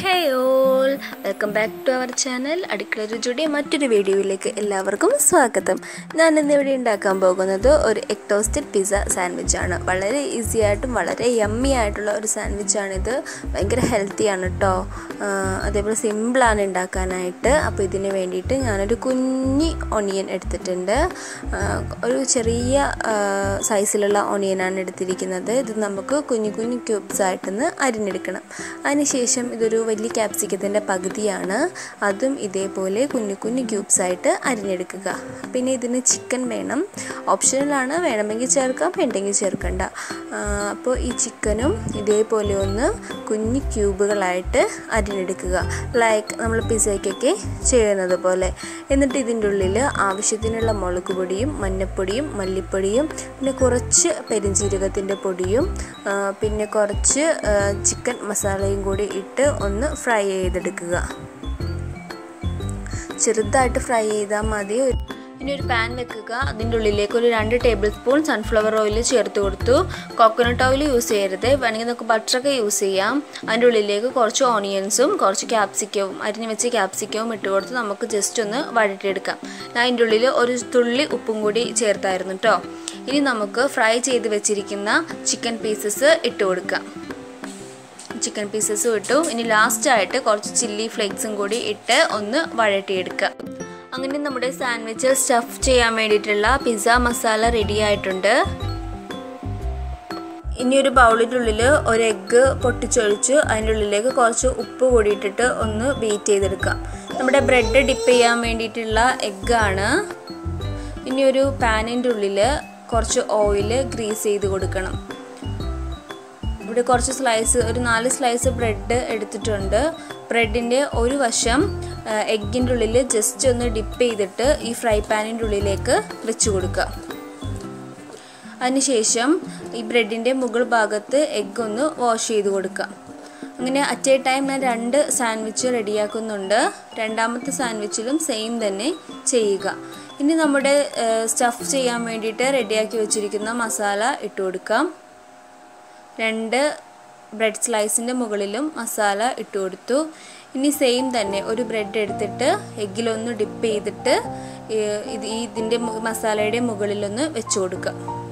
Hey all, welcome back to our channel. അടുക്കള രുചിയുടെ മറ്റൊരു വീഡിയോയിലേക്ക് എല്ലാവർക്കും സ്വാഗതം. ഞാൻ ഇന്ന് ഇവിടെ ഉണ്ടാക്കാൻ പോകുന്നത് ഒരു എഗ് ടോസ്റ്റഡ് പിസ്സ സാൻഡ്വിച്ച് ആണ്. വളരെ ഈസി ആയിട്ടും വളരെ യമ്മി ആയിട്ടുള്ള ഒരു സാൻഡ്വിച്ച് ആണ് ഇത്. ഭയങ്കര ഹെൽത്തി ആണ് ട്ടോ. അതേപോലെ സിമ്പിൾ ആണ് ഉണ്ടാക്കാനായിട്ട്. അപ്പോൾ ഇതിന് വേണ്ടിയിട്ട് ഞാനൊരു കുഞ്ഞി ഓണിയൻ എടുത്തിട്ടുണ്ട്. ഒരു ചെറിയ സൈസിലുള്ള ഓണിയൻ ആണ് എടുത്തിരിക്കുന്നത്. ഇത് നമുക്ക് കുഞ്ഞു കുഞ്ഞു ക്യൂബ്സ് ആയിട്ടൊന്ന് അരിഞ്ഞെടുക്കണം. അതിനുശേഷം ഇതൊരു വലിയ ക്യാപ്സിക്കത്തിൻ്റെ പകുതിയാണ്. അതും ഇതേപോലെ കുഞ്ഞു കുഞ്ഞു ക്യൂബ്സ് ആയിട്ട് അരിഞ്ഞെടുക്കുക. പിന്നെ ഇതിന് ചിക്കൻ വേണം. ഓപ്ഷണലാണ്, വേണമെങ്കിൽ ചേർക്കാം, വേണ്ടെങ്കിൽ ചേർക്കണ്ട. അപ്പോൾ ഈ ചിക്കനും ഇതേപോലെ ഒന്ന് കുഞ്ഞു ക്യൂബുകളായിട്ട് അരിഞ്ഞെടുക്കുക, ലൈക്ക് നമ്മൾ പിസ്സയ്ക്കൊക്കെ ചെയ്യുന്നത് പോലെ. എന്നിട്ട് ഇതിൻ്റെ ഉള്ളിൽ ആവശ്യത്തിനുള്ള മുളക് പൊടിയും മഞ്ഞൾപ്പൊടിയും മല്ലിപ്പൊടിയും പിന്നെ കുറച്ച് പെരിഞ്ജീരകത്തിൻ്റെ പൊടിയും പിന്നെ കുറച്ച് ചിക്കൻ മസാലയും കൂടി ഇട്ട് ഒന്ന് ഫ്രൈ ചെയ്തെടുക്കുക. ചെറുതായിട്ട് ഫ്രൈ ചെയ്താൽ മതി. ഇനി ഒരു പാൻ വെക്കുക. അതിൻ്റെ ഉള്ളിലേക്ക് ഒരു 2 ടേബിൾ സ്പൂൺ സൺഫ്ലവർ ഓയിൽ ചേർത്ത് കൊടുത്തു. കോക്കനട്ട് ഓയിൽ യൂസ് ചെയ്യരുത്, വേണമെങ്കിൽ നമുക്ക് ബട്ടറൊക്കെ യൂസ് ചെയ്യാം. അതിൻ്റെ ഉള്ളിലേക്ക് കുറച്ച് ഓണിയൻസും കുറച്ച് ക്യാപ്സിക്കവും അരിഞ്ഞ് വെച്ച് ക്യാപ്സിക്കവും ഇട്ട് കൊടുത്ത് നമുക്ക് ജസ്റ്റ് ഒന്ന് വഴറ്റിയെടുക്കാം. ഞാൻ അതിൻ്റെ ഉള്ളിൽ ഒരു തുള്ളി ഉപ്പും കൂടി ചേർത്തായിരുന്നു കേട്ടോ. ഇനി നമുക്ക് ഫ്രൈ ചെയ്ത് വെച്ചിരിക്കുന്ന ചിക്കൻ പീസസ് ഇട്ട് കൊടുക്കാം. ചിക്കൻ പീസസും ഇട്ടു. ഇനി ലാസ്റ്റായിട്ട് കുറച്ച് ചില്ലി ഫ്ലേക്സും കൂടി ഇട്ട് ഒന്ന് വഴറ്റിയെടുക്കുക. അങ്ങനെ നമ്മുടെ സാൻഡ്വിച്ച് സ്റ്റഫ് ചെയ്യാൻ വേണ്ടിയിട്ടുള്ള പിസ്സ മസാല റെഡി ആയിട്ടുണ്ട്. ഇനി ഒരു ബൗളിൻ്റെ ഉള്ളിൽ ഒരു എഗ്ഗ് പൊട്ടിച്ചൊഴിച്ച് അതിൻ്റെ ഉള്ളിലേക്ക് കുറച്ച് ഉപ്പ് കൂടി ഇട്ടിട്ട് ഒന്ന് ബീറ്റ് ചെയ്തെടുക്കാം. നമ്മുടെ ബ്രെഡ് ഡിപ്പ് ചെയ്യാൻ വേണ്ടിയിട്ടുള്ള എഗ്ഗാണ്. ഇനി ഒരു പാനിൻ്റെ ഉള്ളിൽ കുറച്ച് ഓയിൽ ഗ്രീസ് ചെയ്ത് കൊടുക്കണം. ഇവിടെ കുറച്ച് ഒരു 4 സ്ലൈസ് ബ്രെഡ് എടുത്തിട്ടുണ്ട്. ബ്രെഡിൻ്റെ ഒരു വശം എഗ്ഗിൻ്റെ ഉള്ളിൽ ജസ്റ്റ് ഒന്ന് ഡിപ്പ് ചെയ്തിട്ട് ഈ ഫ്രൈ പാനിൻ്റെ ഉള്ളിലേക്ക് വെച്ച് കൊടുക്കുക. അതിനുശേഷം ഈ ബ്രെഡിൻ്റെ മുകൾ ഭാഗത്ത് എഗ്ഗ് ഒന്ന് വാഷ് ചെയ്ത് കൊടുക്കുക. അങ്ങനെ അറ്റ് എ ടൈം ഞാൻ 2 സാൻഡ്വിച്ച് റെഡിയാക്കുന്നുണ്ട്. രണ്ടാമത്തെ സാൻഡ്വിച്ചിലും സെയിം തന്നെ ചെയ്യുക. ഇനി നമ്മുടെ സ്റ്റഫ് ചെയ്യാൻ വേണ്ടിയിട്ട് റെഡിയാക്കി വെച്ചിരിക്കുന്ന മസാല ഇട്ട് കൊടുക്കാം. 2 ബ്രെഡ് സ്ലൈസിൻ്റെ മുകളിലും മസാല ഇട്ട് കൊടുത്തു. ഇനി സെയിം തന്നെ ഒരു ബ്രെഡ് എടുത്തിട്ട് എഗ്ഗിലൊന്ന് ഡിപ്പ് ചെയ്തിട്ട് ഇതിൻ്റെ മസാലയുടെ മുകളിലൊന്ന് വെച്ച് കൊടുക്കുക.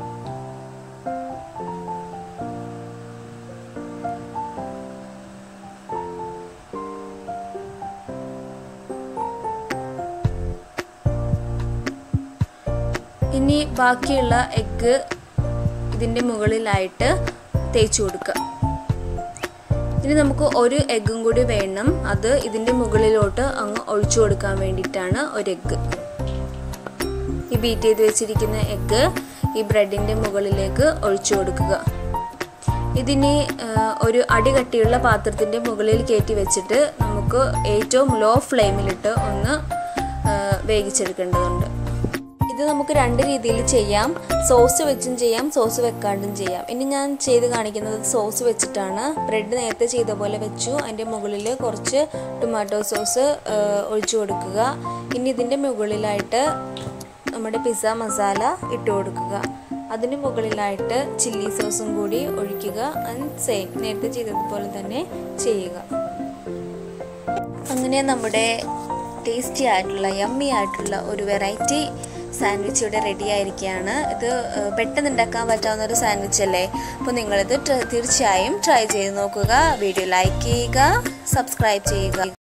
ഇനി ബാക്കിയുള്ള എഗ്ഗ് ഇതിൻ്റെ മുകളിലായിട്ട് തേച്ച് കൊടുക്കുക. ഇനി നമുക്ക് ഒരു എഗ്ഗും കൂടി വേണം. അത് ഇതിൻ്റെ മുകളിലോട്ട് അങ്ങ് ഒഴിച്ചു കൊടുക്കാൻ വേണ്ടിയിട്ടാണ് ഒരു എഗ്ഗ്. ഈ ബീറ്റ് ചെയ്ത് വെച്ചിരിക്കുന്ന എഗ്ഗ് ഈ ബ്രെഡിൻ്റെ മുകളിലേക്ക് ഒഴിച്ചു കൊടുക്കുക. ഇതിനി ഒരു അടികട്ടിയുള്ള പാത്രത്തിൻ്റെ മുകളിൽ കയറ്റി വെച്ചിട്ട് നമുക്ക് ഏറ്റവും ലോ ഫ്ലെയിമിലിട്ട് ഒന്ന് വേവിച്ചെടുക്കേണ്ടതുണ്ട്. ഇത് നമുക്ക് 2 രീതിയിൽ ചെയ്യാം. സോസ് വെച്ചും ചെയ്യാം, സോസ് വെക്കാണ്ടും ചെയ്യാം. ഇനി ഞാൻ ചെയ്ത് കാണിക്കുന്നത് സോസ് വെച്ചിട്ടാണ്. ബ്രെഡ് നേരത്തെ ചെയ്ത പോലെ വെച്ചു. അതിൻ്റെ മുകളിൽ കുറച്ച് ടൊമാറ്റോ സോസ് ഒഴിച്ചു കൊടുക്കുക. ഇനി ഇതിൻ്റെ മുകളിലായിട്ട് നമ്മുടെ പിസ്സ മസാല ഇട്ട് കൊടുക്കുക. അതിന് മുകളിലായിട്ട് ചില്ലി സോസും കൂടി ഒഴിക്കുക. ആൻഡ് സെയിം നേരത്തെ ചെയ്തതുപോലെ തന്നെ ചെയ്യുക. അങ്ങനെ നമ്മുടെ ടേസ്റ്റി ആയിട്ടുള്ള യമ്മി ആയിട്ടുള്ള ഒരു വെറൈറ്റി സാൻഡ്വിച്ച് ഇവിടെ റെഡി ആയിരിക്കുകയാണ്. ഇത് പെട്ടെന്ന് ഉണ്ടാക്കാൻ പറ്റാവുന്ന ഒരു സാൻഡ്വിച്ച് അല്ലേ. അപ്പോൾ നിങ്ങളിത് തീർച്ചയായും ട്രൈ ചെയ്ത് നോക്കുക. വീഡിയോ ലൈക്ക് ചെയ്യുക, സബ്സ്ക്രൈബ് ചെയ്യുക.